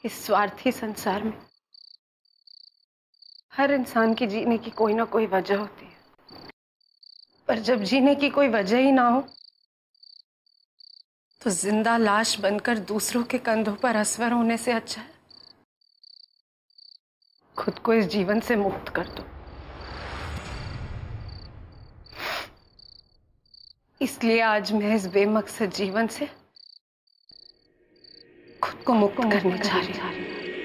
इस स्वार्थी संसार में हर इंसान की जीने की कोई ना कोई वजह होती है, पर जब जीने की कोई वजह ही ना हो तो जिंदा लाश बनकर दूसरों के कंधों पर असवर होने से अच्छा है खुद को इस जीवन से मुक्त कर दो। इसलिए आज मैं इस बेमकसद जीवन से खुद को मुक्त करने जा रही हूं।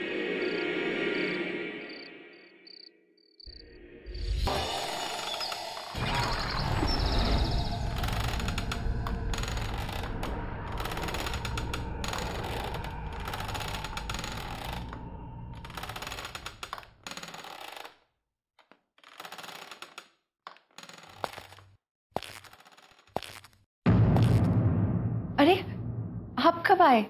अरे आप कब आए?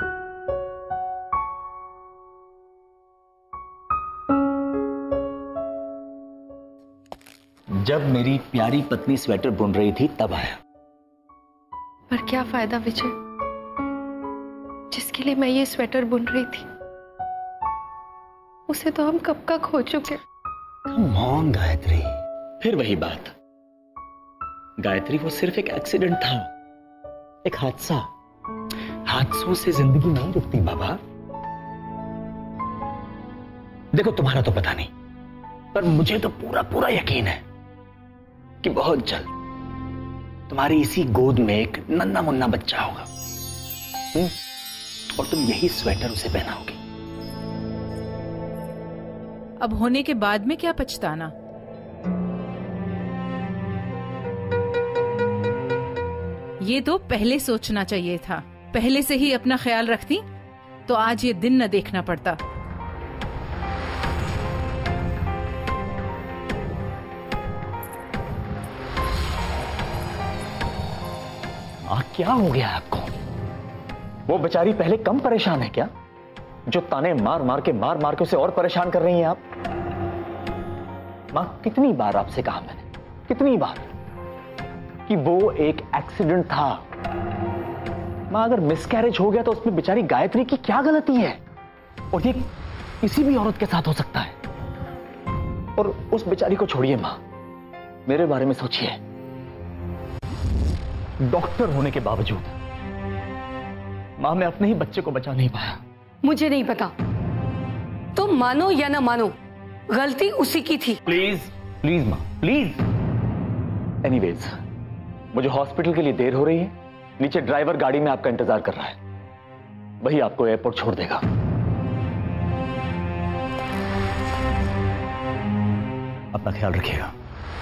जब मेरी प्यारी पत्नी स्वेटर बुन रही थी तब आया। पर क्या फायदा विजय, जिसके लिए मैं ये स्वेटर बुन रही थी उसे तो हम कब का खो चुके। कम ऑन गायत्री, फिर वही बात। गायत्री वो सिर्फ एक एक्सीडेंट था, एक हादसा। हादसों से जिंदगी नहीं रुकती बाबा। देखो तुम्हारा तो पता नहीं, पर मुझे तो पूरा पूरा यकीन है कि बहुत जल्द तुम्हारी इसी गोद में एक नन्हा मुन्ना बच्चा होगा। और तुम यही स्वेटर उसे पहनाओगी। अब होने के बाद में क्या पछताना। ये तो पहले सोचना चाहिए था। पहले से ही अपना ख्याल रखती तो आज ये दिन न देखना पड़ता। क्या हो गया आपको? वो बेचारी पहले कम परेशान है क्या, जो ताने मार मार के उसे और परेशान कर रही हैं आप? मां, कितनी बार आपसे कहा मैंने, कितनी बार कि वो एक एक्सीडेंट था। मां, अगर मिसकैरेज हो गया तो उसमें बेचारी गायत्री की क्या गलती है? और ये किसी भी औरत के साथ हो सकता है। और उस बेचारी को छोड़िए मां, मेरे बारे में सोचिए। डॉक्टर होने के बावजूद मां, मैं अपने ही बच्चे को बचा नहीं पाया। मुझे नहीं पता, तुम मानो या ना मानो, गलती उसी की थी। प्लीज प्लीज मां, प्लीज। एनीवेज, मुझे हॉस्पिटल के लिए देर हो रही है। नीचे ड्राइवर गाड़ी में आपका इंतजार कर रहा है, वही आपको एयरपोर्ट छोड़ देगा। अपना ख्याल रखिएगा।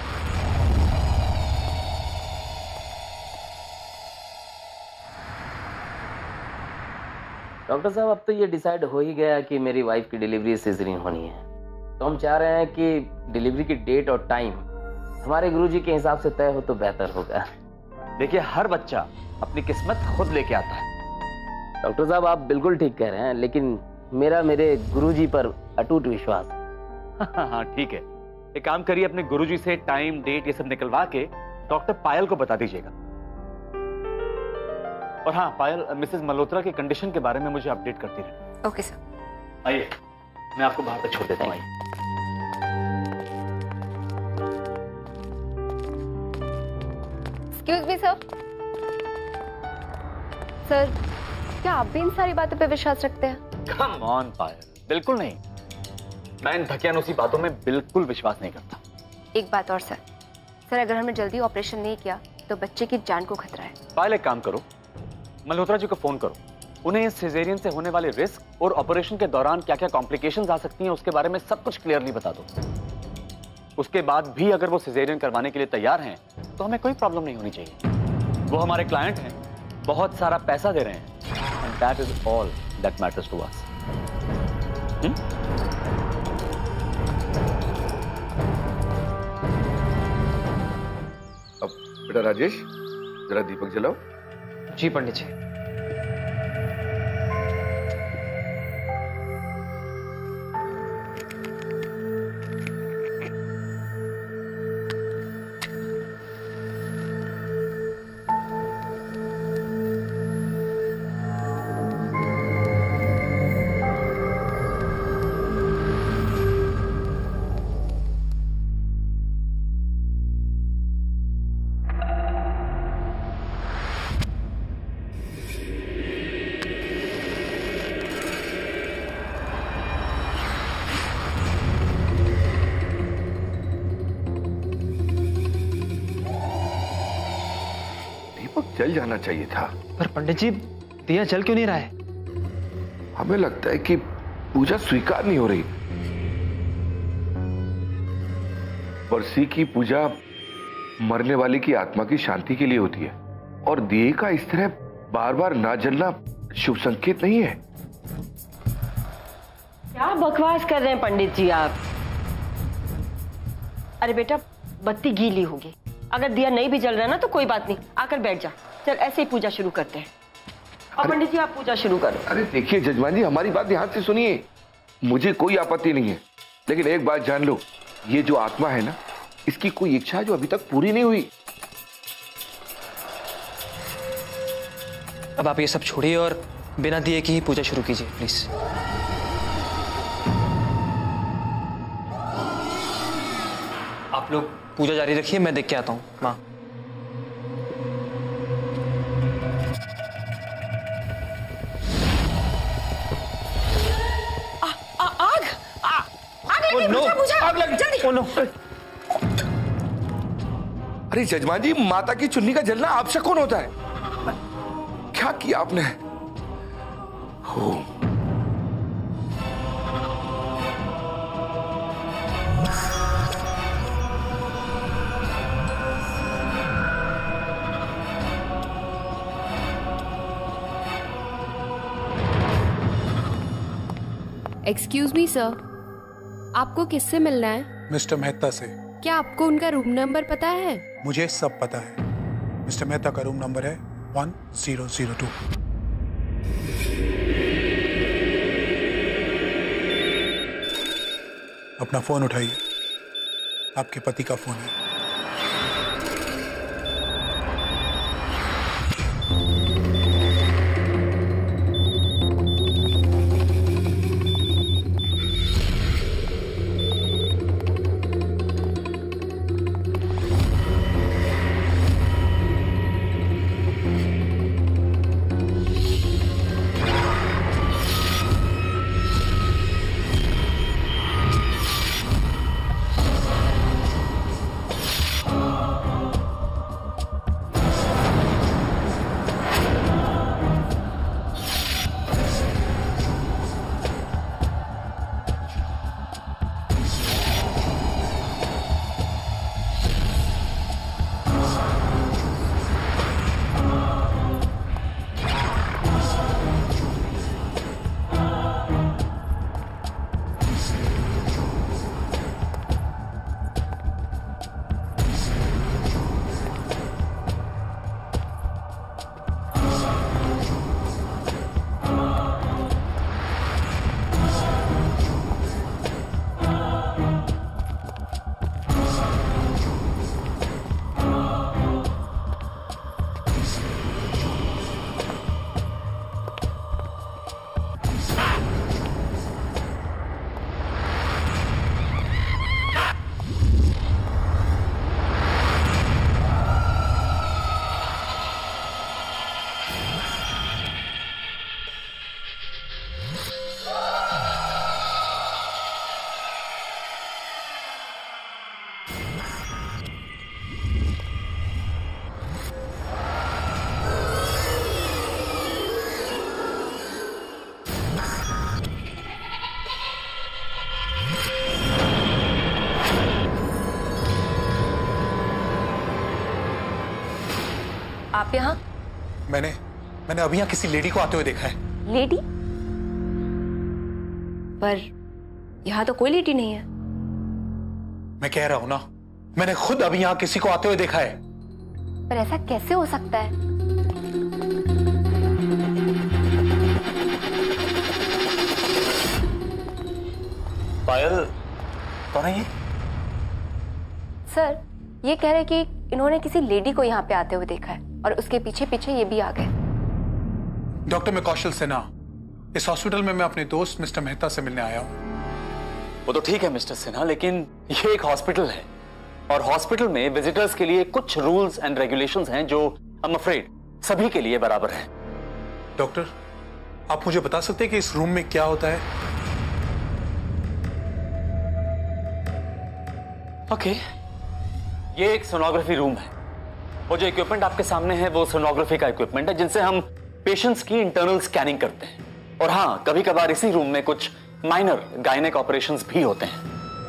डॉक्टर साहब, अब तो ये डिसाइड हो ही गया कि मेरी वाइफ की डिलीवरी सिजेरियन होनी है, तो हम चाह रहे हैं कि डिलीवरी की डेट और टाइम हमारे गुरुजी के हिसाब से तय हो तो बेहतर होगा। देखिए, हर बच्चा अपनी किस्मत खुद लेके आता है। डॉक्टर साहब, आप बिल्कुल ठीक कह रहे हैं, लेकिन मेरे गुरुजी पर अटूट विश्वास। हाँ ठीक है, एक काम करिए, अपने गुरुजी से टाइम डेट ये सब निकलवा के डॉक्टर पायल को बता दीजिएगा। और हाँ पायल, मिसेस मल्होत्रा की कंडीशन के बारे में मुझे अपडेट करती रहे। Okay sir. आइए, मैं आपको बाहर तक छोड़ देता हूँ। Excuse me sir. सर, क्या आप भी इन सारी बातों पे विश्वास रखते हैं? कम ऑन पायल, बिल्कुल नहीं। मैं इन धकियानुसी बातों में बिल्कुल विश्वास नहीं करता। एक बात और सर, अगर हमने जल्दी ऑपरेशन नहीं किया तो बच्चे की जान को खतरा है। पायल, एक काम करो, मल्होत्रा जी को फोन करो, उन्हें इस सिजेरियन से होने वाले रिस्क और ऑपरेशन के दौरान क्या क्या कॉम्प्लिकेशंस आ सकती हैं उसके बारे में सब कुछ क्लियरली बता दो। उसके बाद भी अगर वो सिजेरियन करवाने के लिए तैयार हैं तो हमें कोई प्रॉब्लम नहीं होनी चाहिए। वो हमारे क्लाइंट हैं, बहुत सारा पैसा दे रहे हैं, and that is all that matters to us. अब बेटा राजेश, जरा दीपक जलाओ। जी पंडित जी। जल जाना चाहिए था। पर पंडित जी, दिया जल क्यों नहीं रहा है? हमें लगता है कि पूजा स्वीकार नहीं हो रही। बरसी की पूजा मरने वाले की आत्मा की शांति के लिए होती है और दिए का इस तरह बार बार ना जलना शुभ संकेत नहीं है। क्या बकवास कर रहे हैं पंडित जी आप? अरे बेटा, बत्ती गीली होगी, अगर दिया नहीं भी जल रहा ना तो कोई बात नहीं, आकर बैठ जा। चल ऐसे ही पूजा शुरू करते हैं। और पंडित जी आप पूजा शुरू करो। अरे देखिए जजमान जी, हमारी बात ध्यान से सुनिए। मुझे कोई आपत्ति नहीं है, लेकिन एक बात जान लो, ये जो आत्मा है ना, इसकी कोई इच्छा है जो अभी तक पूरी नहीं हुई। अब आप ये सब छोड़िए और बिना दिए की ही पूजा शुरू कीजिए प्लीज। आप लोग पूजा जारी रखिए, मैं देख के आता हूँ। माँ, आग लगी। जल्दी। अरे जजमान जी, माता की चुन्नी का जलना आपसे कौन होता है? क्या किया आपने? हो एक्सक्यूज मी सर, आपको किससे मिलना है? मिस्टर मेहता से। क्या आपको उनका रूम नंबर पता है? मुझे सब पता है। मिस्टर मेहता का रूम नंबर है 1002। अपना फोन उठाइए, आपके पति का फोन है। आप यहाँ? मैंने अभी यहाँ किसी लेडी को आते हुए देखा है। लेडी? पर यहाँ तो कोई लेडी नहीं है। मैं कह रहा हूं ना, मैंने खुद अभी यहाँ किसी को आते हुए देखा है। पर ऐसा कैसे हो सकता है? पायल कौन है ये? सर, ये कह रहे कि इन्होंने किसी लेडी को यहाँ पे आते हुए देखा है और उसके पीछे पीछे ये भी आ गए। डॉक्टर, मैं कौशल सिन्हा। इस हॉस्पिटल में मैं अपने दोस्त मिस्टर मेहता से मिलने आया हूँ। वो तो ठीक है मिस्टर सिन्हा, लेकिन ये एक हॉस्पिटल है और हॉस्पिटल में विजिटर्स के लिए कुछ रूल्स एंड रेगुलेशंस हैं जो आई एम अफ्रेड सभी के लिए बराबर हैं। डॉक्टर, आप मुझे बता सकते हैं कि इस रूम में क्या होता है? ओके, ये एक सोनोग्राफी रूम है वो जो इक्विपमेंट आपके सामने है वो सोनोग्राफी का इक्विपमेंट है जिनसे हम पेशेंट्स की इंटरनल स्कैनिंग करते हैं। और हाँ, कभी कभार इसी रूम में कुछ माइनर गायनेक ऑपरेशंस भी होते हैं।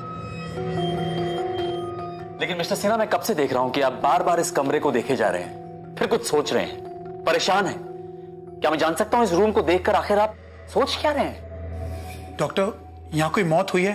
लेकिन मिस्टर सिन्हा, मैं कब से देख रहा हूं कि आप बार बार इस कमरे को देखे जा रहे हैं, फिर कुछ सोच रहे हैं, परेशान हैं। क्या मैं जान सकता हूं इस रूम को देखकर आखिर आप सोच क्या रहे हैं? डॉक्टर, यहां कोई मौत हुई है?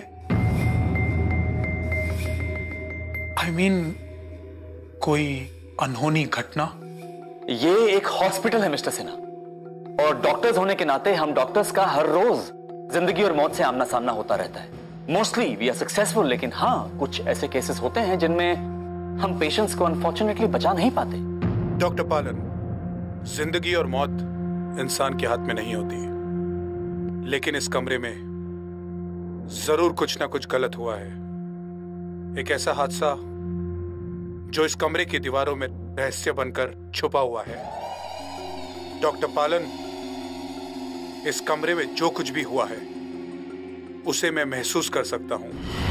I mean, कोई अनहोनी घटना? ये एक हॉस्पिटल है मिस्टर सिन्हा, और डॉक्टर्स होने के नाते हम डॉक्टर्स का हर रोज जिंदगी और मौत से आमना सामना होता रहता है। मोस्टली वी आर सक्सेसफुल, लेकिन हाँ, कुछ ऐसे केसेस होते हैं जिनमें हम पेशेंट्स को अनफॉर्चुनेटली बचा नहीं पाते। डॉक्टर पालन, जिंदगी और मौत इंसान के हाथ में नहीं होती, लेकिन इस कमरे में जरूर कुछ ना कुछ गलत हुआ है। एक ऐसा हादसा जो इस कमरे की दीवारों में रहस्य बनकर छुपा हुआ है। डॉक्टर पालन, इस कमरे में जो कुछ भी हुआ है उसे मैं महसूस कर सकता हूं।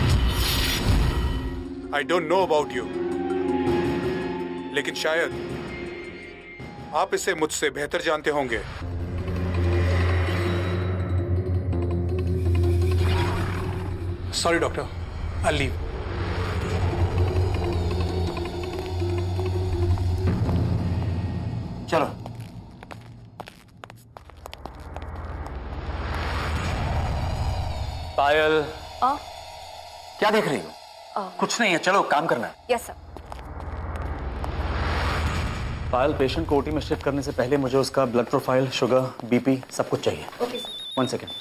I don't know about you, लेकिन शायद आप इसे मुझसे बेहतर जानते होंगे। Sorry doctor, I leave. चलो। पायल, क्या देख रही हो? कुछ नहीं है, चलो काम करना है। Yes sir. पायल, पेशेंट को ओटी में शिफ्ट करने से पहले मुझे उसका ब्लड प्रोफाइल, शुगर, बीपी सब कुछ चाहिए। Okay sir. 1 सेकेंड।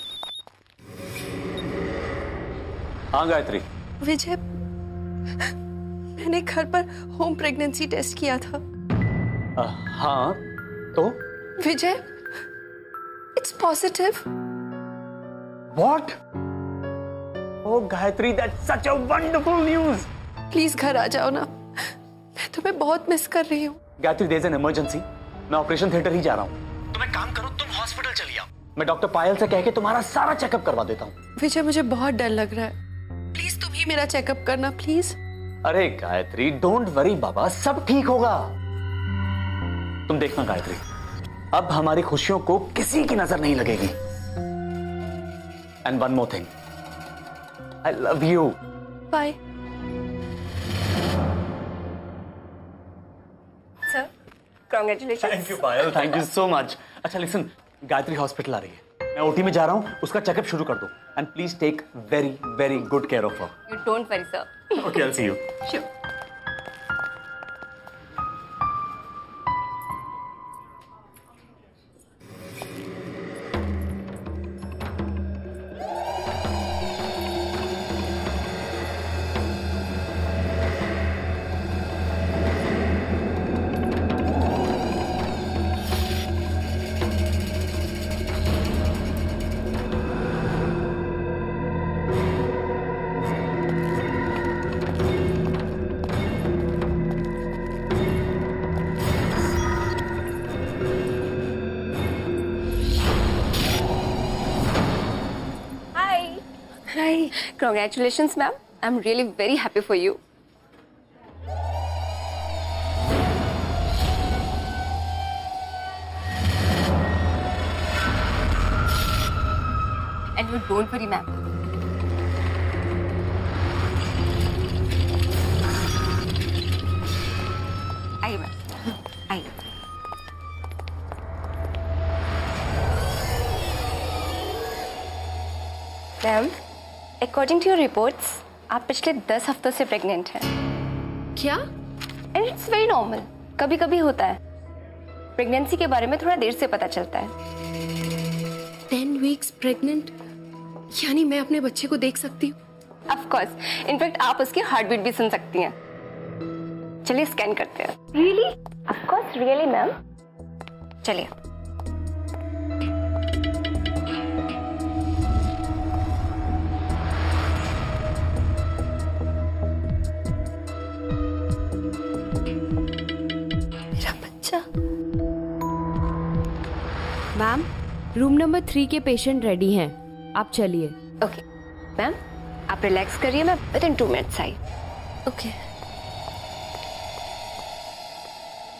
हाँ गायत्री। विजय, मैंने घर पर होम प्रेगनेंसी टेस्ट किया था। हाँ, तो? Vijay, it's positive. What? Oh Gayatri, that's such a wonderful news. Please घर आ जाओ ना, मैं तुम्हें बहुत मिस कर रही हूँ। Gayatri, there's an emergency. मैं ऑपरेशन थिएटर ही जा रहा हूँ। तुम एक काम करो, तुम हॉस्पिटल चली आओ। मैं डॉक्टर पायल से कह के तुम्हारा सारा चेकअप करवा देता हूँ। विजय, मुझे बहुत डर लग रहा है, प्लीज तुम ही मेरा चेकअप करना प्लीज। अरे गायत्री, डोंट वरी बाबा, सब ठीक होगा। तुम देखना गायत्री, अब हमारी खुशियों को किसी की नजर नहीं लगेगी। And one more thing, I love you. Bye. Sir, congratulation. Thank you Payal, thank you so much. अच्छा लिसन, गायत्री हॉस्पिटल आ रही है, मैं ओटी में जा रहा हूँ, उसका चेकअप शुरू कर दो। And please take very very good care of her. You don't worry sir. Okay, I will see you. Sure. Hi. Congratulations, ma'am. I'm really very happy for you. And you don't worry, ma'am. आइए ma'am, आइए। Ma'am, according to your reports, आप पिछले 10 हफ्तों से pregnant हैं। क्या? And it's very normal, कभी कभी होता है। प्रेगनेंसी के बारे में थोड़ा देर से पता चलता है। 10 वीक्स प्रेग्नेंट, यानी मैं अपने बच्चे को देख सकती हूँ? ऑफ कोर्स, इनफैक्ट आप उसकी हार्ट बीट भी सुन सकती हैं। चलिए स्कैन करते हैं। Really? Of course, really ma'am. चलिए। मेरा बच्चा। मैम, रूम नंबर 3 के पेशेंट रेडी हैं, आप चलिए। ओके मैम, आप रिलैक्स करिए, मैं विद इन 2 मिनट्स आई। ओके।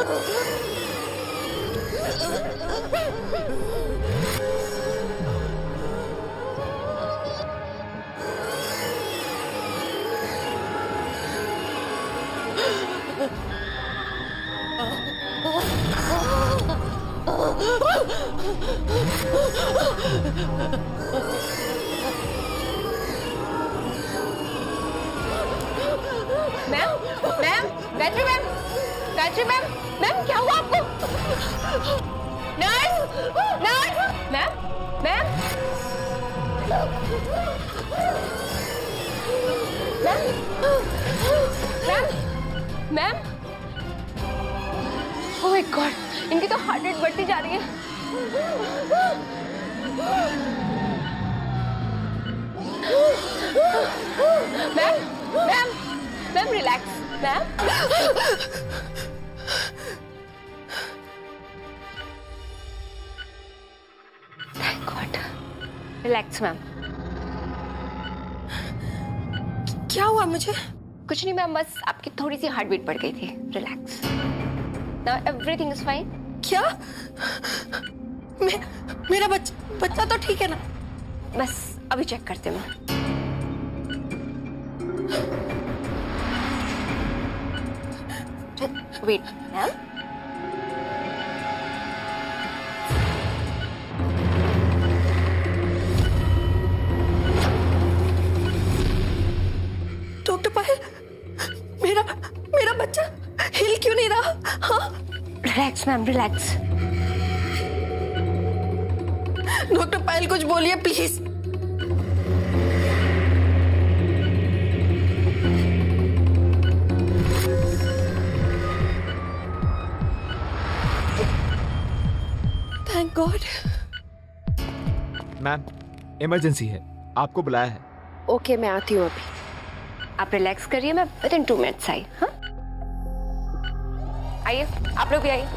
गायत्री मैम, मैम क्या हुआ आपको? Nurse, nurse, ma'am, ma'am, ma'am, ma'am, oh my god, इनकी तो हार्ट रेट बढ़ती जा रही है। Ma'am, ma'am, ma'am relax, ma'am. Thank god, relax ma'am. क्या हुआ मुझे? कुछ नहीं मैम, बस आपकी थोड़ी सी हार्ट बीट बढ़ गई थी। Relax, now everything is fine. क्या? मेरा बच्चा तो ठीक है ना? बस अभी चेक करते हैं। वेट मैम, डॉक्टर पायल, मेरा बच्चा हिल क्यों नहीं रहा? हाँ? Relax ma'am, relax. Doctor Payal कुछ बोलिए please. Thank god. Ma'am, emergency है, आपको बुलाया है। ओके, मैं आती हूँ अभी। आप रिलैक्स करिए, मैं विदिन 2 मिनट्स आई। हाँ, आइए, आप लोग भी आइए।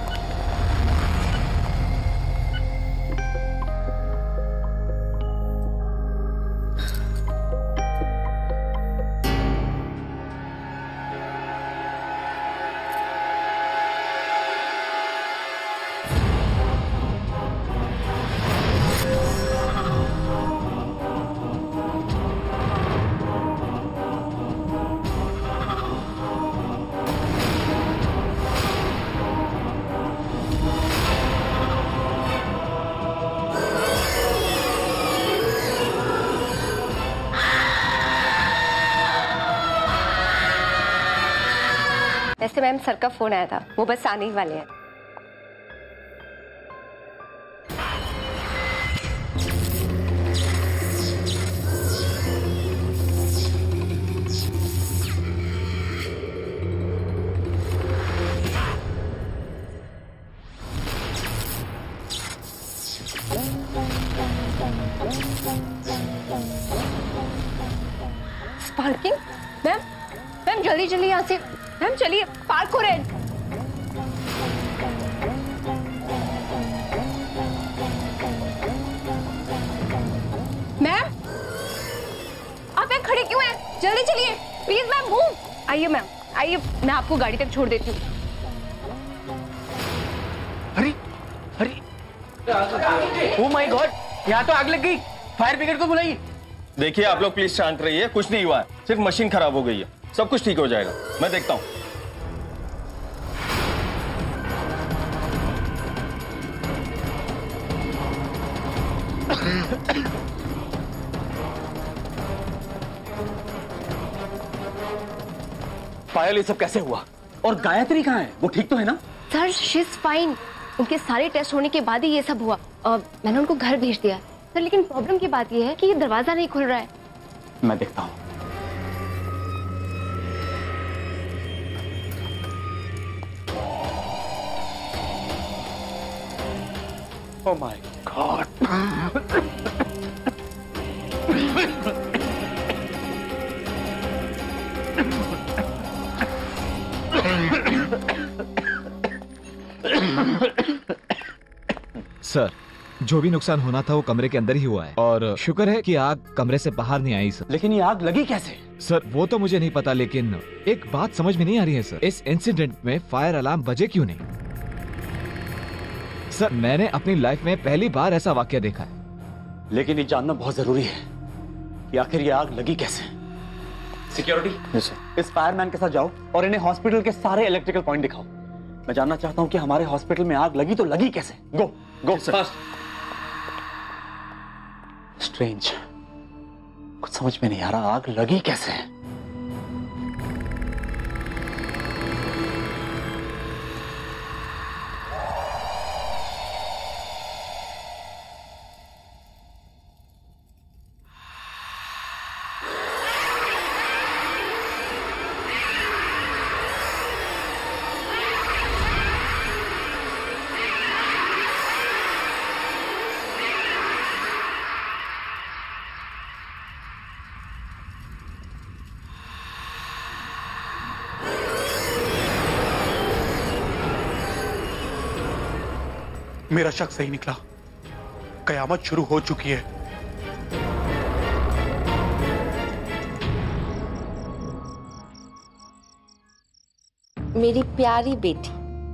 वैसे मैम सर का फोन आया था, वो बस आने ही वाले हैं। पार्किंग? मैम, मैम जल्दी जल्दी यहाँ से, मैम चलिए, पार्क हो रहे हैं। मैम, आप यहाँ खड़े क्यों हैं? जल्दी चलिए प्लीज मैम, मूव। आइए मैम, आइए, मैं आपको गाड़ी तक छोड़ देती हूँ। अरे अरे, ओह माय गॉड, यहाँ तो आग लग गई। फायर ब्रिगेड को बुलाइए। देखिए आप लोग प्लीज शांत रहिए, कुछ नहीं हुआ है, सिर्फ मशीन खराब हो गई है, सब कुछ ठीक हो जाएगा, मैं देखता हूँ। पायल, ये सब कैसे हुआ? और गायत्री कहाँ है? वो ठीक तो है ना? सर शी इज फाइन, उनके सारे टेस्ट होने के बाद ही ये सब हुआ। मैंने उनको घर भेज दिया सर, लेकिन प्रॉब्लम की बात ये है कि ये दरवाजा नहीं खुल रहा है। मैं देखता हूँ। Oh my God! सर, जो भी नुकसान होना था वो कमरे के अंदर ही हुआ है, और शुक्र है कि आग कमरे से बाहर नहीं आई सर। लेकिन ये आग लगी कैसे? सर वो तो मुझे नहीं पता, लेकिन एक बात समझ में नहीं आ रही है सर, इस इंसिडेंट में फायर अलार्म बजे क्यों नहीं? सर मैंने अपनी लाइफ में पहली बार ऐसा वाकया देखा है। लेकिन ये जानना बहुत जरूरी है कि आखिर ये आग लगी कैसे। सिक्योरिटी, इस फायरमैन के साथ जाओ और इन्हें हॉस्पिटल के सारे इलेक्ट्रिकल पॉइंट दिखाओ। मैं जानना चाहता हूं कि हमारे हॉस्पिटल में आग लगी तो लगी कैसे। गो गो फास्ट। स्ट्रेंज, कुछ समझ में नहीं आ रहा, आग लगी कैसे। मेरा शक सही निकला, कयामत शुरू हो चुकी है। मेरी प्यारी बेटी,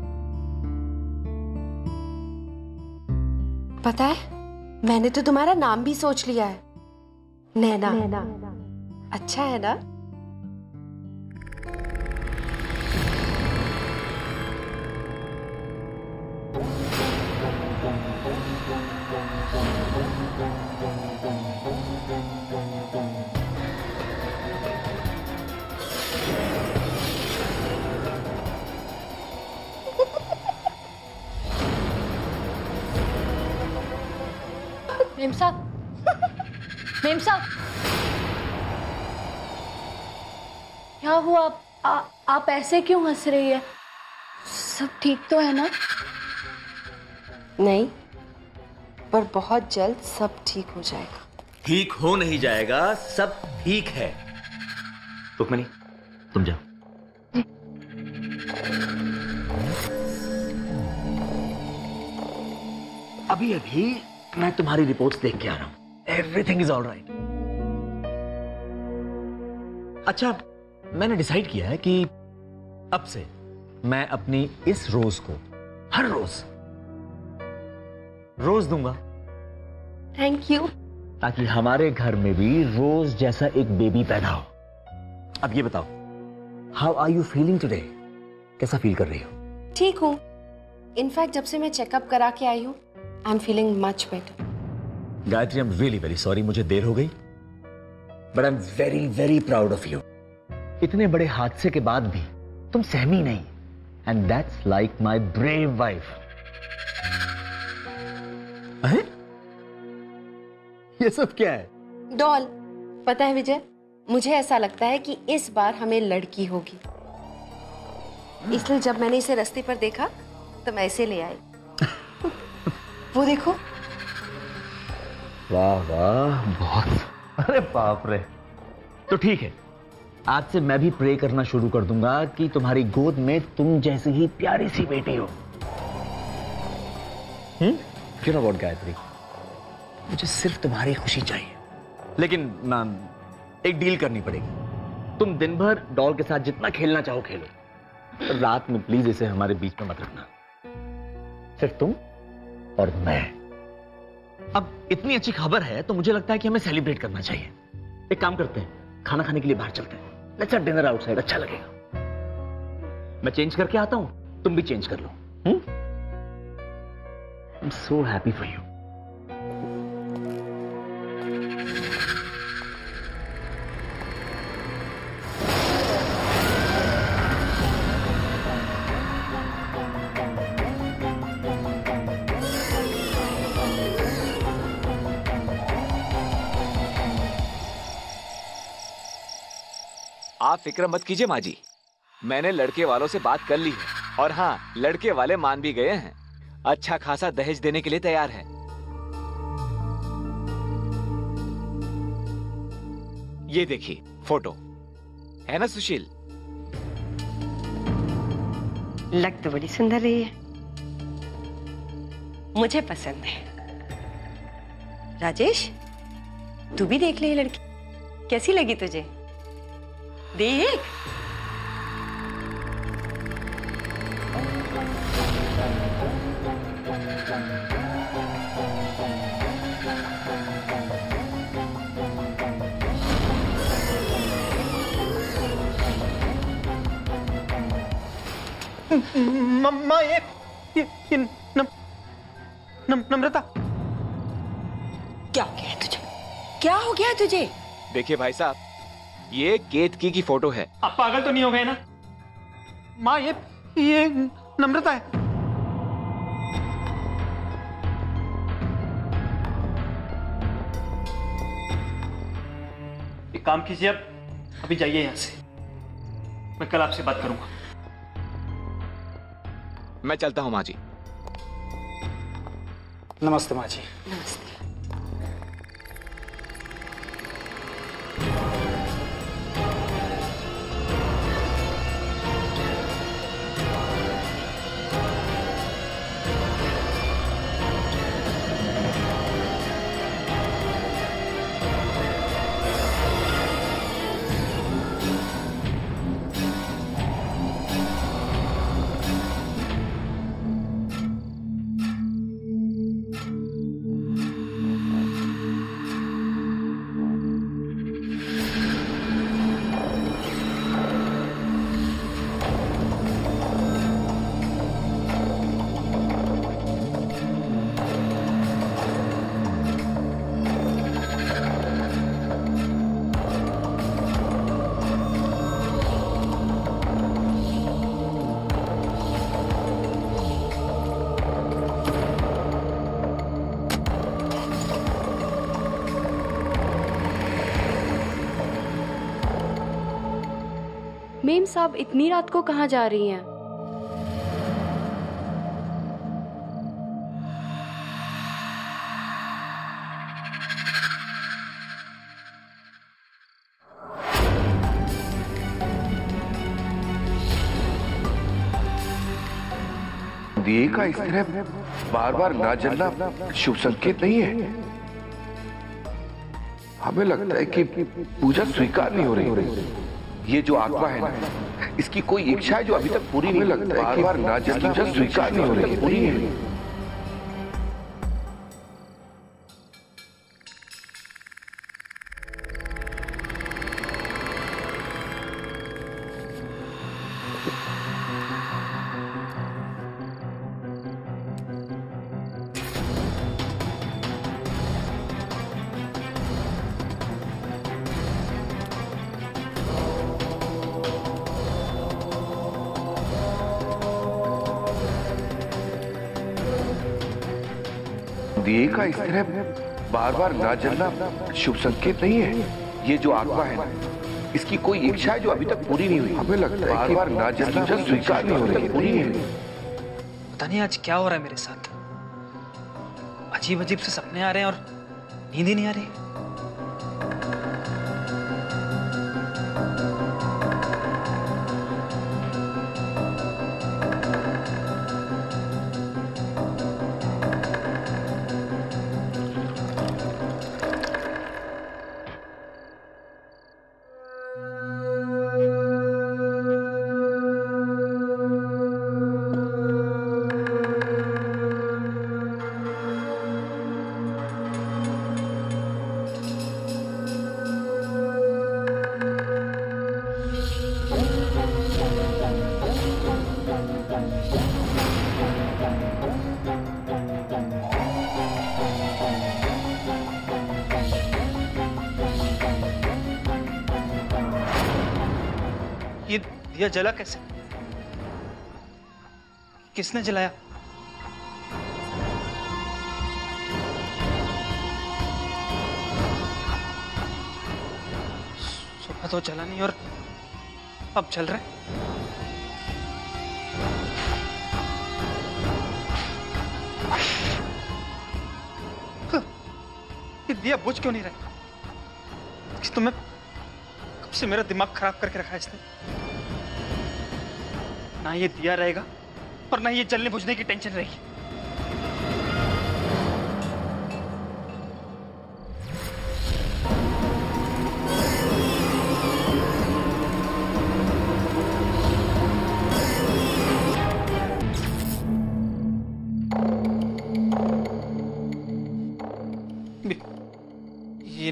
पता है मैंने तो तुम्हारा नाम भी सोच लिया है, नैना। अच्छा है ना? मेम साहब, मेम साहब, क्या हुआ? आप ऐसे क्यों हंस रही है? सब ठीक तो है ना? नहीं, पर बहुत जल्द सब ठीक हो जाएगा। ठीक हो नहीं जाएगा, सब ठीक है। रुक्मिणी, तुम जाओ। अभी अभी मैं तुम्हारी रिपोर्ट्स देख के आ रहा हूं। Everything is alright. अच्छा, मैंने डिसाइड किया है कि अब से मैं अपनी इस रोज को हर रोज दूंगा। Thank you. ताकि हमारे घर में भी रोज जैसा एक बेबी पैदा हो। अब ये बताओ, how are you feeling today? कैसा फील कर रही हो? ठीक हूँ। इनफैक्ट जब से मैं चेकअप करा के आई हूँ, I am feeling much better. Gayatri, I am really very sorry, मुझे देर हो गई, but I am very very proud of you. इतने बड़े हादसे के बाद भी तुम सहमी नहीं, and that's like my brave wife. ये सब क्या है? डॉल। पता है विजय, मुझे ऐसा लगता है कि इस बार हमें लड़की होगी, इसलिए जब मैंने इसे रास्ते पर देखा तो मैं इसे ले आई। वो देखो। वाह वाह, बहुत। अरे बाप रे। तो ठीक है, आज से मैं भी प्रे करना शुरू कर दूंगा कि तुम्हारी गोद में तुम जैसी ही प्यारी सी बेटी हो। यू नो व्हाट गायत्री, मुझे सिर्फ तुम्हारी खुशी चाहिए। लेकिन मैम, एक डील करनी पड़ेगी। तुम दिन भर डॉल के साथ जितना खेलना चाहो खेलो, रात में प्लीज इसे हमारे बीच में मत रखना। सिर्फ तुम और मैं। अब इतनी अच्छी खबर है तो मुझे लगता है कि हमें सेलिब्रेट करना चाहिए। एक काम करते हैं, खाना खाने के लिए बाहर चलते हैं। लेट्स हैव डिनर आउटसाइड, अच्छा लगेगा। मैं चेंज करके आता हूं, तुम भी चेंज कर लो। I am so happy for you. आप फिक्र मत कीजिए माँ जी, मैंने लड़के वालों से बात कर ली है, और हाँ, लड़के वाले मान भी गए हैं। अच्छा खासा दहेज देने के लिए तैयार हैं। ये देखिए फोटो, है ना सुशील? लग तो बड़ी सुंदर रही है, मुझे पसंद है। राजेश, तू भी देख ले ये लड़की, कैसी लगी तुझे? देख। मम्मा ये नम्रता। क्या हो गया है तुझे? क्या हो गया है तुझे? देखिए भाई साहब, ये केतकी की फोटो है। आप पागल तो नहीं हो गए ना? माँ ये नम्रता है। एक काम कीजिए, आप अभी जाइए यहां से, मैं कल आपसे बात करूंगा। मैं चलता हूं माँ जी। नमस्ते माँ जी। नमस्ते। मेम साहब इतनी रात को कहाँ जा रही हैं? दिए का इस तरह बार बार ना जलना शुभ संकेत नहीं है। हमें लगता है कि पूजा स्वीकार नहीं हो रही। ये जो आत्मा है ना, इसकी कोई इच्छा है जो अभी तक पूरी नहीं लगता है। बार बार ना जलना पूजा स्वीकार नहीं हो रही, पूरी है। दिए का इस तरह बार बार ना जलना शुभ संकेत नहीं है। ये जो आत्मा है ना, इसकी कोई इच्छा है जो अभी तक पूरी नहीं हुई। हमें लगता है बार बार ना जलना स्वीकार नहीं हो रही, पूरी है। पता नहीं आज क्या हो रहा है मेरे साथ, अजीब अजीब से सपने आ रहे हैं और नींद ही नहीं आ रही। ये दिया जला कैसे? किसने जलाया? सुबह तो जला नहीं और अब जल रहा है। ये दिया बुझ क्यों नहीं रहा? तुम्हें कब से मेरा दिमाग खराब करके रखा है इसने। ना ये दिया रहेगा और ना ये जलने बुझने की टेंशन रहेगी।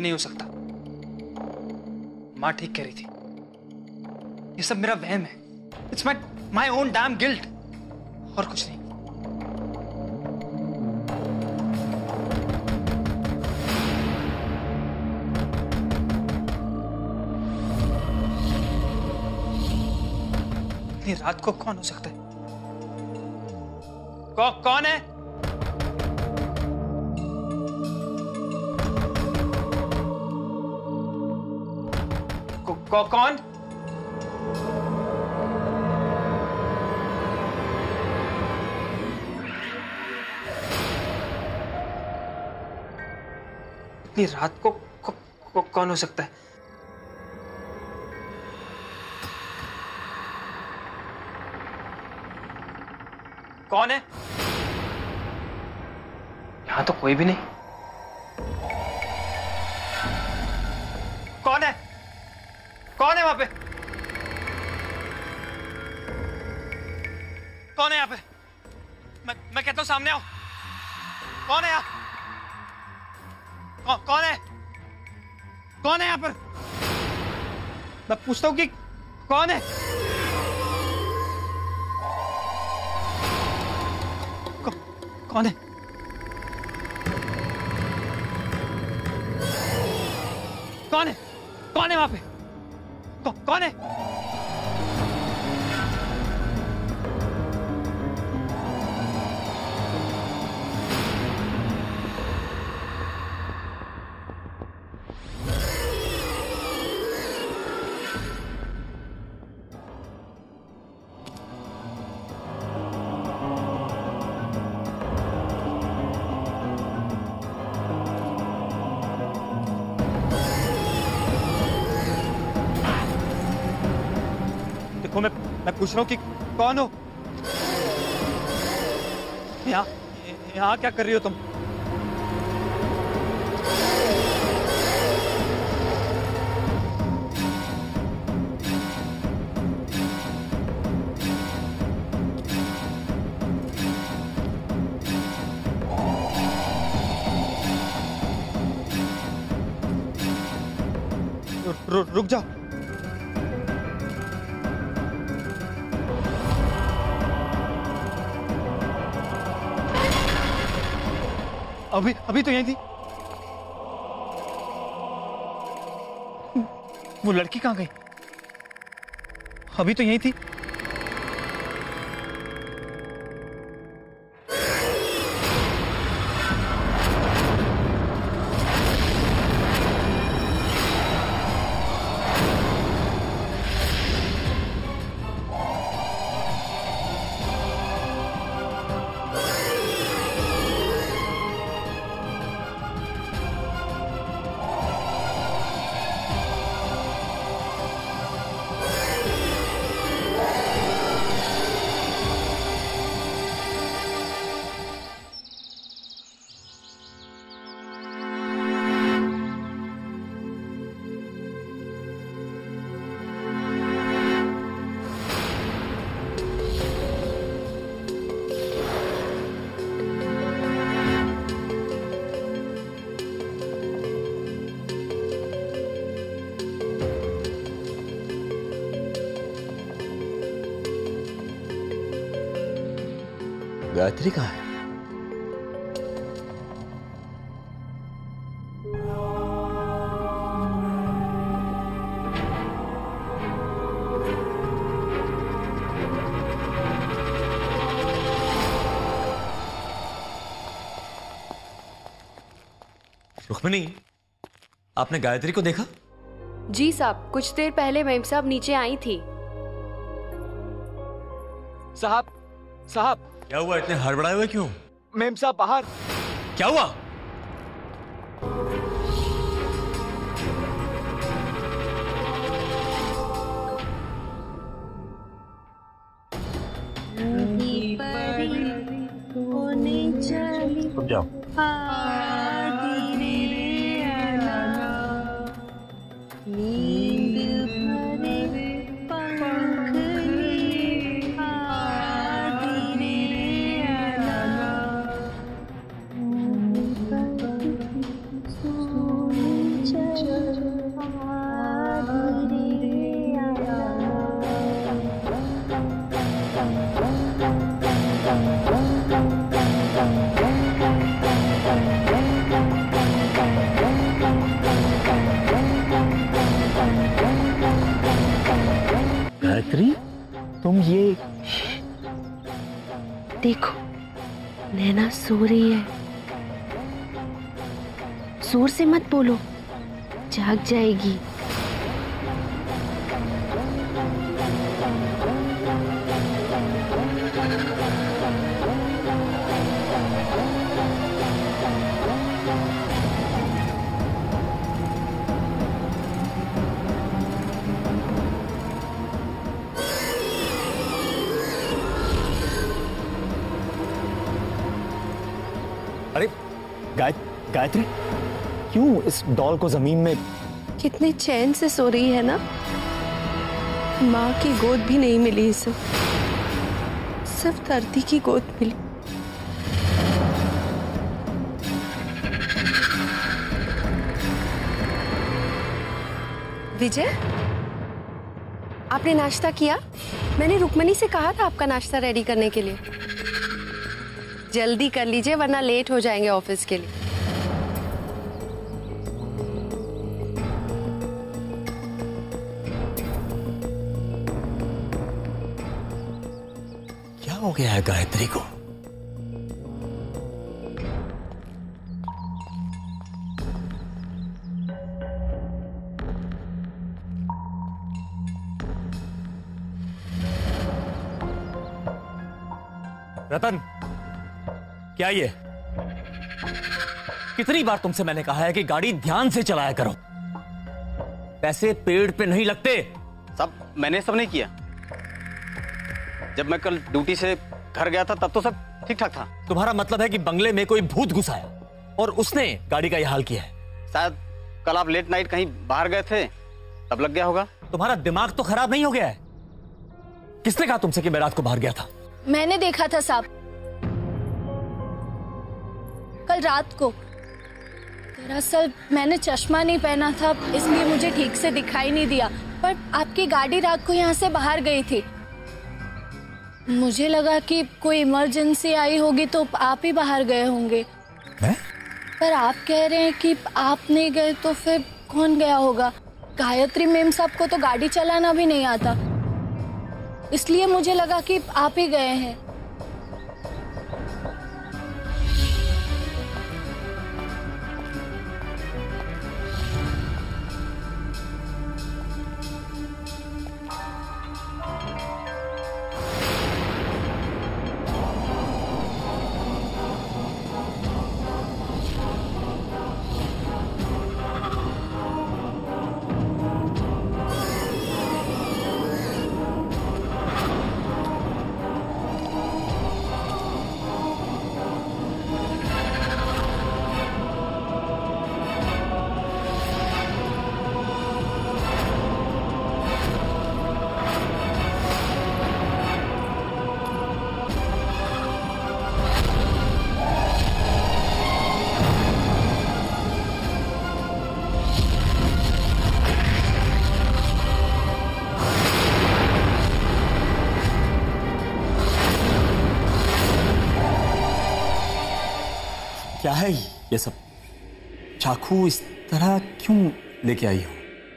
नहीं हो सकता। माँ ठीक कह रही थी, ये सब मेरा वहम है। It's my own damn guilt, और कुछ नहीं। इतनी रात को कौन हो सकता है? कौन है? कौन? इतनी रात को कौन हो सकता है? कौन है? यहां तो कोई भी नहीं। कौन है? कौन है वहां पे? कौन है यहाँ पे? मैं कहता हूं सामने आओ। कौन है यहाँ? कौन है? कौन है यहाँ पर? मैं पूछता हूँ कि कौन है? कौन है? कौन है? कौन है वहां पे? कौन है? मैं पूछ रहा हूँ कि कौन हो? यहाँ क्या कर रही हो तुम? रुक जाओ। अभी तो यहीं थी। वो लड़की कहाँ गई? अभी तो यहीं थी। गायत्री कहाँ है? रुक्मिणी, आपने गायत्री को देखा? जी साहब, कुछ देर पहले मेम साहब नीचे आई थी। साहब क्या हुआ? इतने हड़बड़ाए हुए क्यों? मेम साहब बाहर। क्या हुआ? रुक जाओ। गायत्री, तुम ये देखो, नैना सो रही है। जोर से मत बोलो, जाग जाएगी। अरे गायत्री, क्यों इस डॉल को जमीन में? कितने चैन से सो रही है ना। माँ की गोद भी नहीं मिली इसे, सिर्फ धरती की गोद मिली। विजय, आपने नाश्ता किया? मैंने रुक्मणी से कहा था आपका नाश्ता रेडी करने के लिए। जल्दी कर लीजिए वरना लेट हो जाएंगे ऑफिस के लिए। क्या हो गया है गायत्री को? रतन, क्या ये? कितनी बार तुमसे मैंने कहा है कि गाड़ी ध्यान से चलाया करो, पैसे पेड़ पे नहीं लगते। मैंने सब नहीं किया। जब मैं कल ड्यूटी से घर गया था तब तो सब ठीक ठाक था। तुम्हारा मतलब है कि बंगले में कोई भूत घुसाया और उसने गाड़ी का यह हाल किया है? शायद कल आप लेट नाइट कहीं बाहर गए थे तब लग गया होगा। तुम्हारा दिमाग तो खराब नहीं हो गया है? किसने कहा तुमसे कि मैं रात को बाहर गया था? मैंने देखा था साहब, कल रात को। दरअसल मैंने चश्मा नहीं पहना था इसलिए मुझे ठीक से दिखाई नहीं दिया, पर आपकी गाड़ी रात को यहाँ से बाहर गई थी। मुझे लगा कि कोई इमरजेंसी आई होगी तो आप ही बाहर गए होंगे। मैं? पर आप कह रहे हैं कि आप नहीं गए तो फिर कौन गया होगा? गायत्री मैम साहब को तो गाड़ी चलाना भी नहीं आता, इसलिए मुझे लगा कि आप ही गए हैं। क्या है ये सब? चाकू इस तरह क्यों लेके आई हो?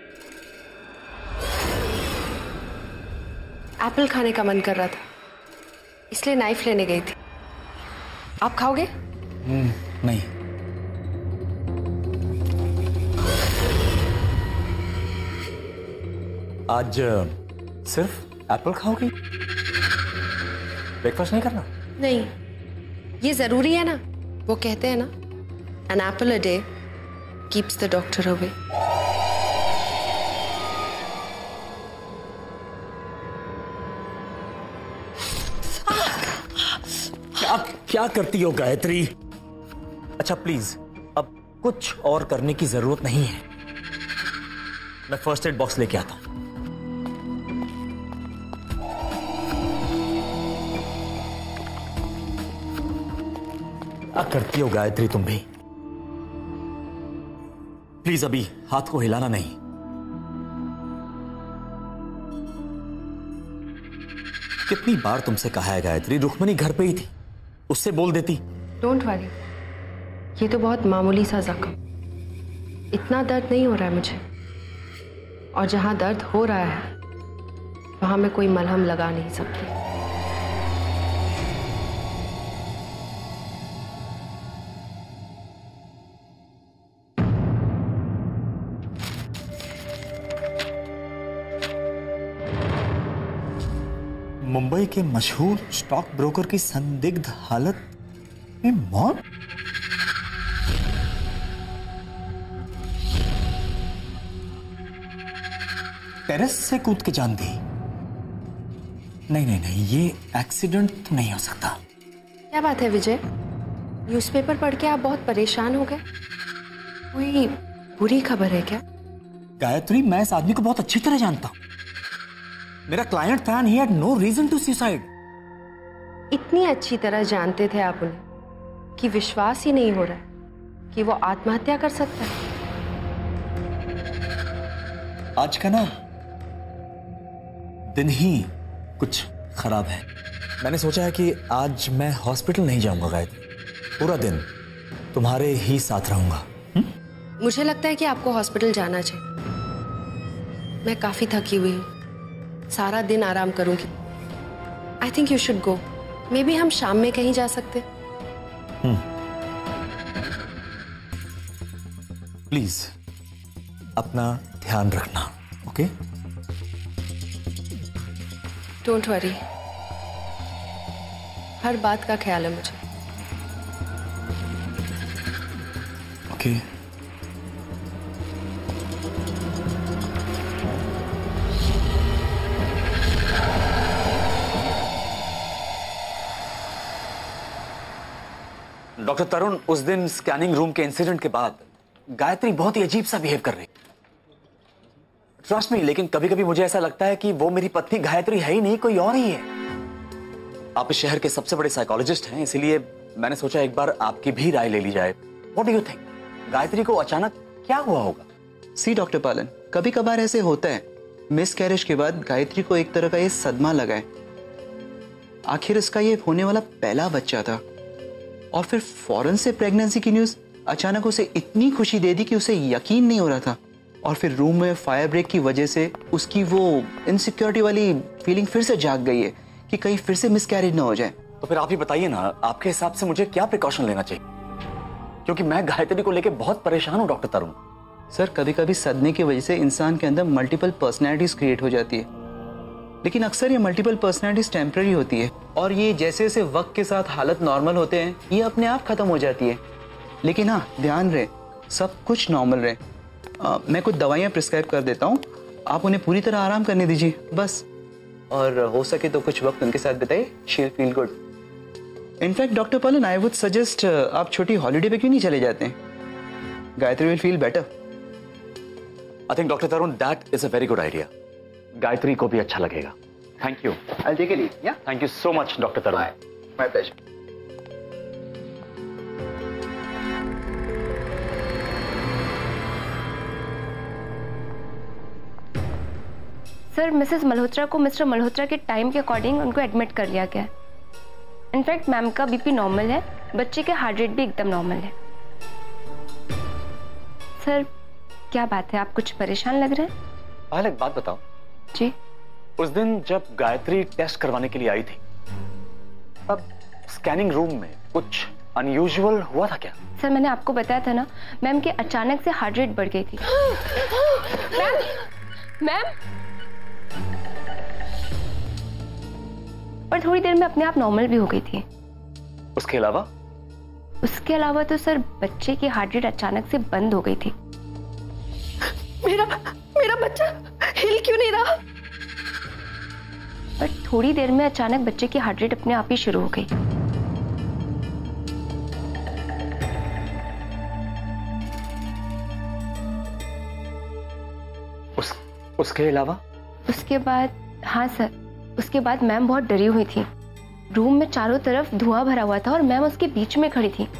एप्पल खाने का मन कर रहा था इसलिए नाइफ लेने गई थी। आप खाओगे? नहीं। आज सिर्फ एप्पल खाओगी? ब्रेकफास्ट नहीं करना? नहीं, ये जरूरी है ना। वो कहते हैं ना, an apple a day keeps the doctor away। क्या करती हो गायत्री? अच्छा प्लीज, अब कुछ और करने की जरूरत नहीं है। मैं फर्स्ट एड बॉक्स लेके आता हूं। क्या करती हो गायत्री तुम भी? प्लीज अभी हाथ को हिलाना नहीं। कितनी बार तुमसे कहा है गायत्री, रुक्मणी घर पे ही थी, उससे बोल देती। डोंट वरी, ये तो बहुत मामूली सा जख्म, इतना दर्द नहीं हो रहा है मुझे। और जहां दर्द हो रहा है वहां मैं कोई मलहम लगा नहीं सकती। मुंबई के मशहूर स्टॉक ब्रोकर की संदिग्ध हालत में मौत। टेरेस से कूद के जान दी। नहीं नहीं नहीं, ये एक्सीडेंट तो नहीं हो सकता। क्या बात है विजय, न्यूज़पेपर पढ़ के आप बहुत परेशान हो गए? कोई बुरी खबर है क्या? गायत्री, मैं इस आदमी को बहुत अच्छी तरह जानता हूं। मेरा क्लाइंट था and he had no reason to suicide. इतनी अच्छी तरह जानते थे आप उन्हें कि विश्वास ही नहीं हो रहा है कि वो आत्महत्या कर सकता है। आज का ना दिन ही कुछ खराब है। मैंने सोचा है कि आज मैं हॉस्पिटल नहीं जाऊंगा गायत्री, पूरा दिन तुम्हारे ही साथ रहूंगा। मुझे लगता है कि आपको हॉस्पिटल जाना चाहिए। मैं काफी थकी हुई हूँ, सारा दिन आराम करूंगी। I think you should go. Maybe हम शाम में कहीं जा सकते। प्लीज अपना ध्यान रखना, ओके? डोंट वरी, हर बात का ख्याल है मुझे। ओके। डॉक्टर तरुण, उस दिन स्कैनिंग रूम के इंसिडेंट के बाद गायत्री बहुत ही अजीब सा बिहेव कर रही। ट्रस्ट मी, लेकिन कभी कभी मुझे ऐसा लगता है कि वो मेरी पत्नी गायत्री है ही नहीं, कोई और ही है। आप इस शहर के सबसे बड़े साइकोलॉजिस्ट हैं, इसीलिए मैंने सोचा एक बार आपकी भी राय ले ली जाए। What do you think? Gayatri को अचानक क्या हुआ होगा? सी डॉक्टर पालन, कभी कभार ऐसे होता है। मिस कैरेज के बाद गायत्री को एक तरह का ये सदमा लगा है। आखिर इसका ये होने वाला पहला बच्चा था और फिर फौरन से प्रेगनेंसी की न्यूज अचानक उसे इतनी खुशी दे दी कि उसे यकीन नहीं हो रहा था। और फिर रूम में फायर ब्रेक की वजह से उसकी वो इनसिक्योरिटी वाली फीलिंग फिर से जाग गई है कि कहीं फिर से मिसकैरेज ना हो जाए। तो फिर आप ही बताइए ना, आपके हिसाब से मुझे क्या प्रिकॉशन लेना चाहिए? क्योंकि मैं गायत्री को लेकर बहुत परेशान हूं डॉक्टर तरुण। सर, कभी कभी सदमे की वजह से इंसान के अंदर मल्टीपल पर्सनैलिटीज क्रिएट हो जाती है, लेकिन अक्सर ये मल्टीपल पर्सनैलिटीज टेम्पररी होती है और ये जैसे जैसे वक्त के साथ हालत नॉर्मल होते हैं ये अपने आप खत्म हो जाती है। लेकिन हाँ, ध्यान रहे सब कुछ नॉर्मल रहे। मैं कुछ दवाइयाँ प्रिस्क्राइब कर देता हूँ, आप उन्हें पूरी तरह आराम करने दीजिए बस। और हो सके तो कुछ वक्त उनके साथ बिताइए, she will feel good. In fact doctor Palan, I would suggest आप छोटी हॉलीडे पे क्यों नहीं चले जाते हैं? Gayatri will feel better. I think doctor Tarun that is a very good idea. Gayatri को भी अच्छा लगेगा। Thank you. I take it easy. Yeah, thank you so much doctor Tarun. My pleasure. Sir, Mrs Malhotra को मिस्टर मल्होत्रा के टाइम के अकॉर्डिंग उनको admit कर लिया गया है। इनफैक्ट मैम का बीपी नॉर्मल है, बच्चे के हार्ट रेट भी एकदम नॉर्मल है। सर, क्या बात है, आप कुछ परेशान लग रहे हैं? पहले एक बात बताओ जी। उस दिन जब गायत्री टेस्ट करवाने के लिए आई थी तब स्कैनिंग रूम में कुछ अनयूजुअल हुआ था क्या? सर, मैंने आपको बताया था ना, मैम के अचानक से हार्ट रेट बढ़ गई थी। मैम और थोड़ी देर में अपने आप नॉर्मल भी हो गई थी। उसके अलावा? उसके अलावा तो सर बच्चे की हार्ट रेट अचानक से बंद हो गई थी। मेरा बच्चा हिल क्यों नहीं रहा? पर थोड़ी देर में अचानक बच्चे की हार्ट रेट अपने आप ही शुरू हो गई। उसके अलावा? उसके बाद, हाँ सर, उसके बाद मैम बहुत डरी हुई थी। रूम में चारों तरफ धुआं भरा हुआ था और मैम उसके बीच में खड़ी थी।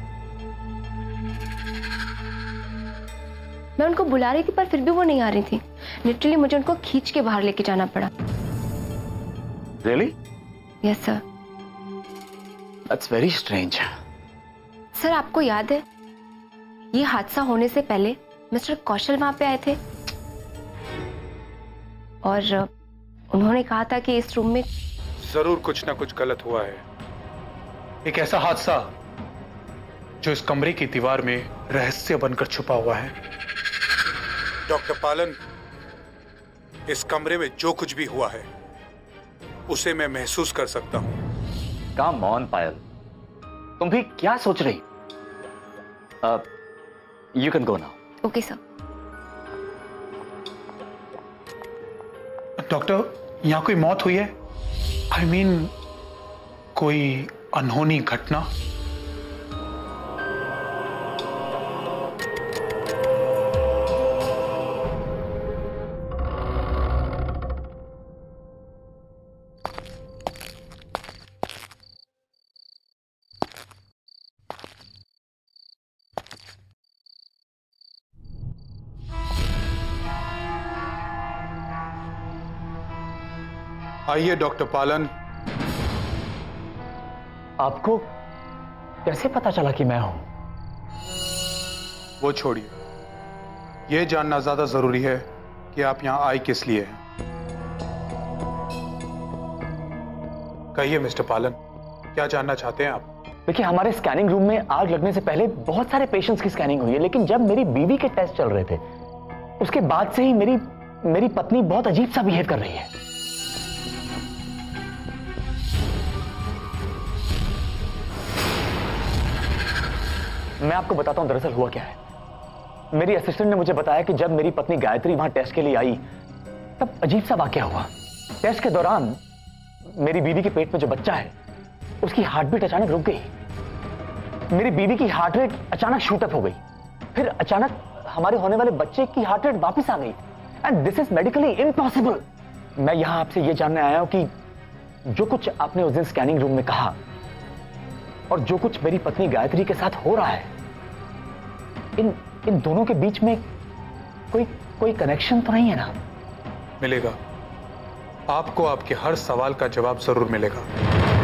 मैं उनको बुला रही थी पर फिर भी वो नहीं आ रही थी। लिटरली मुझे उनको खींच के बाहर लेके जाना पड़ा। Really? Yes sir. That's very strange. Sir, आपको याद है ये हादसा होने से पहले मिस्टर कौशल वहां पे आए थे उन्होंने कहा था कि इस रूम में जरूर कुछ ना कुछ गलत हुआ है। एक ऐसा हादसा जो इस कमरे की दीवार में रहस्य बनकर छुपा हुआ है। डॉक्टर पालन, इस कमरे में जो कुछ भी हुआ है उसे मैं महसूस कर सकता हूं। काम ऑन पायल, तुम भी क्या सोच रही? You can go now. Okay sir. Doctor, यहां कोई मौत हुई है? आई मीन कोई अनहोनी घटना? आइए डॉक्टर पालन। आपको कैसे पता चला कि मैं हूं? वो छोड़िए, यह जानना ज्यादा जरूरी है कि आप यहां आए किस लिए हैं। कहिए मिस्टर पालन, क्या जानना चाहते हैं आप? देखिए, हमारे स्कैनिंग रूम में आग लगने से पहले बहुत सारे पेशेंट्स की स्कैनिंग हुई है, लेकिन जब मेरी बीवी के टेस्ट चल रहे थे उसके बाद से ही मेरी पत्नी बहुत अजीब सा बिहेव कर रही है। मैं आपको बताता हूं दरअसल हुआ क्या है। मेरी असिस्टेंट ने मुझे बताया कि जब मेरी पत्नी गायत्री वहां टेस्ट के लिए आई तब अजीब सा वाकया हुआ। टेस्ट के दौरान मेरी बीवी के पेट में जो बच्चा है उसकी हार्ट बीट अचानक रुक गई। मेरी बीवी की हार्ट रेट अचानक शूट अप हो गई, फिर अचानक हमारे होने वाले बच्चे की हार्ट रेट वापस आ गई। And this is medically impossible. मैं यहां आपसे यह जानने आया हूं कि जो कुछ आपने उस दिन स्कैनिंग रूम में कहा और जो कुछ मेरी पत्नी गायत्री के साथ हो रहा है, इन दोनों के बीच में कोई कनेक्शन तो नहीं है ना? मिलेगा, आपको आपके हर सवाल का जवाब जरूर मिलेगा।